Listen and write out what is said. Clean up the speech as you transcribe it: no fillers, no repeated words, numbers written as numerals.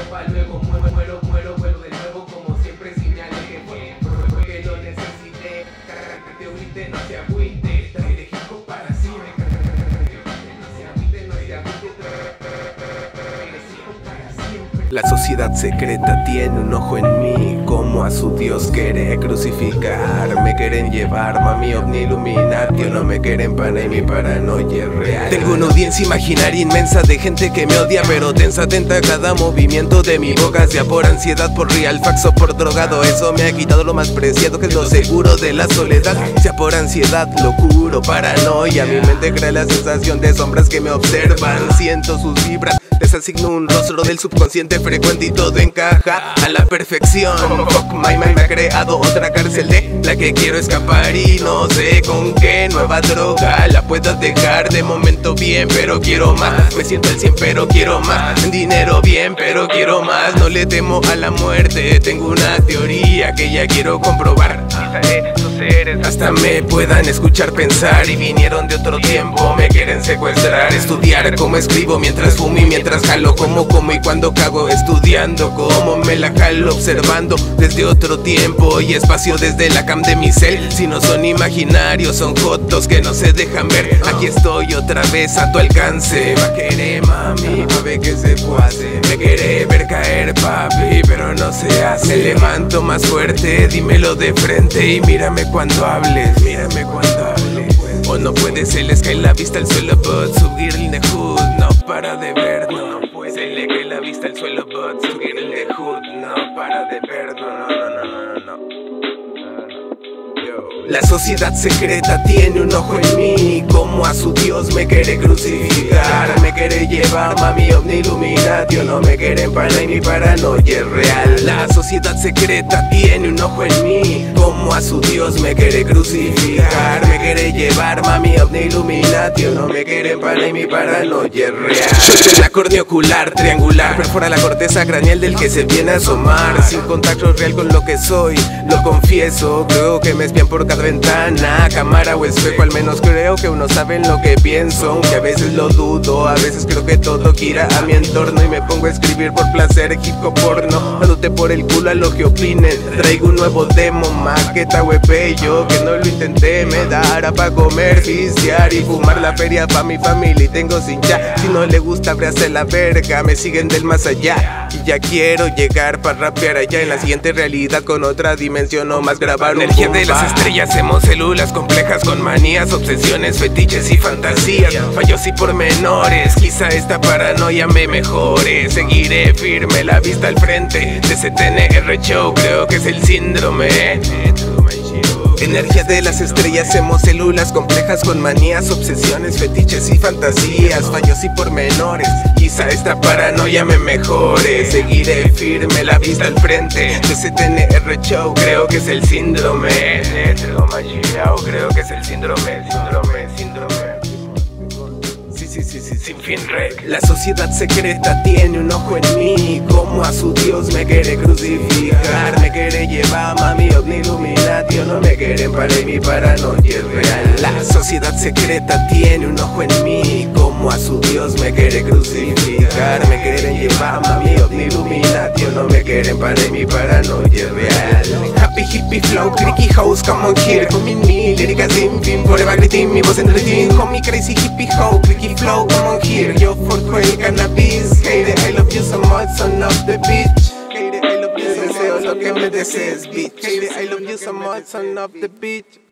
pa' luego, muero de nuevo como siempre señalé que fue porque lo necesité. Que ahorita no se agüite, traeré hip hop para siempre. No se agüite, traeré hip hop para siempre. La sociedad secreta tiene un ojo en mí, como a su Dios quiere crucificar. Me quieren llevar, mami, ovni Illuminati, no me quieren pana y mi paranoia es real. Tengo una audiencia imaginaria inmensa de gente que me odia, pero tensa, atenta a cada movimiento de mi boca, sea por ansiedad, por real fax o por drogado. Eso me ha quitado lo más preciado, que es lo seguro de la soledad. Sea por ansiedad, locura o paranoia, mi mente crea la sensación de sombras que me observan. Siento sus vibras, les asigno un rostro del subconsciente frecuente y todo encaja a la perfección. Fuck my mind me ha creado otra cárcel de la que quiero escapar y no sé con qué nueva droga la puedo dejar. De momento bien, pero quiero más. Me siento al 100 pero quiero más. Dinero bien, pero quiero más. No le temo a la muerte, tengo una teoría que ya quiero comprobar. Sus seres hasta me puedan escuchar pensar y vinieron de otro tiempo, me quieren secuestrar. Estudiar cómo escribo mientras fumo y mientras jalo, como y cuando cago, estudiando cómo me la jalo, observando desde otro tiempo y espacio desde la cam de mi cel. Si no son imaginarios, son jotos que no se dejan ver. Aquí estoy otra vez a tu alcance. Va a querer mami, pa' ver que se puede. Me quiere ver caer papi, pero no se hace. Me levanto más fuerte, dímelo de frente y mírame cuando hables, mírame cuando hables. O no puede, se les cae la vista al suelo, but subir el de hood no para de ver, no puede. Se le cae la vista al suelo, but subir el de hood no para de ver, no. La sociedad secreta tiene un ojo en mí, como a su Dios me quiere crucificar. Me quiere llevar, mami, ovni Illuminati, no me quieren pana y mi paranoia es real. La sociedad secreta tiene un ojo en mí, como a su Dios me quiere crucificar. Me quiere llevar, mami, ovni Illuminati, no me quieren pana y mi paranoia es real. Soy la córnea ocular triangular, perfora la corteza craneal del que se viene a asomar. Sin contacto real con lo que soy, lo confieso, creo que me espían por cada ventana, cámara o espejo, al menos creo que uno sabe lo que pienso, aunque a veces lo dudo, a veces creo que todo gira a mi entorno y me pongo a escribir por placer, hip hop porno, dándote por el culo a lo que opinen. Traigo un nuevo demo, maqueta o EP, yo que no lo intenté, me dará pa' comer, viciar y fumar la feria pa' mi familia y tengo sin ya. Si no le gusta, abrace la verga, me siguen del más allá y ya quiero llegar pa' rapear allá en la siguiente realidad con otra dimensión o más grabar energía de las estrellas. Hacemos células complejas con manías, obsesiones, fetiches y fantasías, fallos y pormenores. Quizá esta paranoia me mejore. Seguiré firme, la vista al frente de CTNR Show, creo que es el síndrome. Energía de las estrellas, hacemos células complejas con manías, obsesiones, fetiches y fantasías, fallos y pormenores. Quizá esta paranoia me mejore. Seguiré firme, la vista al frente de CTNR Show, creo que es el síndrome. Creo que es el síndrome. Sí, sin fin rec. La sociedad secreta tiene un ojo en mí, como a su Dios me quiere crucificar. Me quiere llevar, mami, ovni Illuminati, no me quieren para mi paranoia es real. La sociedad secreta tiene un ojo en mí, como a su Dios me quiere crucificar. Me quieren llevar, mami, ovni Illuminati, no me quieren para mi paranoia es real. Happy hippie flow, creaky house, come on here, come in me, líricas sin fin, forever greeting, mi voz en el ritmo. Homie crazy hippie hoe, creaky flow, come on here, yo for quail cannabis. Hate it, I love you so much, son of the bitch. Hate it, I love you so much, deseo lo que me desees, bitch. Hate it, I love you so much, son of the bitch.